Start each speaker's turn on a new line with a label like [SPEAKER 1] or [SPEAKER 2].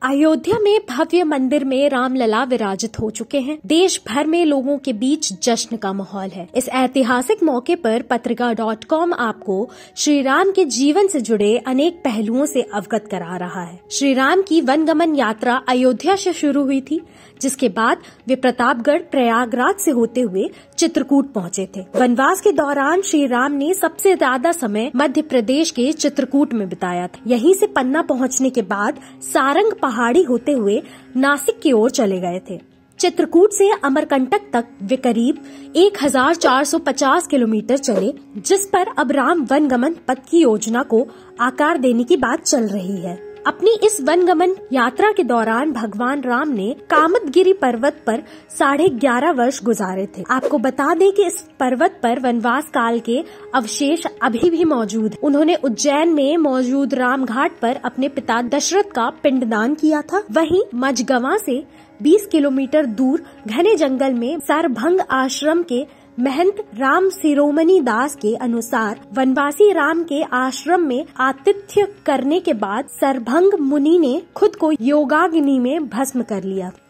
[SPEAKER 1] अयोध्या में भव्य मंदिर में रामलला विराजित हो चुके हैं। देश भर में लोगों के बीच जश्न का माहौल है। इस ऐतिहासिक मौके पर पत्रिका.com आपको श्री राम के जीवन से जुड़े अनेक पहलुओं से अवगत करा रहा है। श्री राम की वनगमन यात्रा अयोध्या से शुरू हुई थी, जिसके बाद वे प्रतापगढ़ प्रयागराज से होते हुए चित्रकूट पहुंचे थे। वनवास के दौरान श्री राम ने सबसे ज्यादा समय मध्य प्रदेश के चित्रकूट में बिताया था। यहीं से पन्ना पहुंचने के बाद सारंग पहाड़ी होते हुए नासिक की ओर चले गए थे। चित्रकूट से अमरकंटक तक वे करीब 1450 किलोमीटर चले, जिस पर अब राम वनगमन पथ की योजना को आकार देने की बात चल रही है। अपनी इस वनगमन यात्रा के दौरान भगवान राम ने कामदगिरि पर्वत पर 11.5 वर्ष गुजारे थे। आपको बता दें कि इस पर्वत पर वनवास काल के अवशेष अभी भी मौजूद हैं। उन्होंने उज्जैन में मौजूद राम घाट पर अपने पिता दशरथ का पिंडदान किया था। वहीं मझगवां से 20 किलोमीटर दूर घने जंगल में सरभंग आश्रम के महंत राम शिरोमणि दास के अनुसार वनवासी राम के आश्रम में आतिथ्य करने के बाद सरभंग मुनि ने खुद को योगाग्नि में भस्म कर लिया।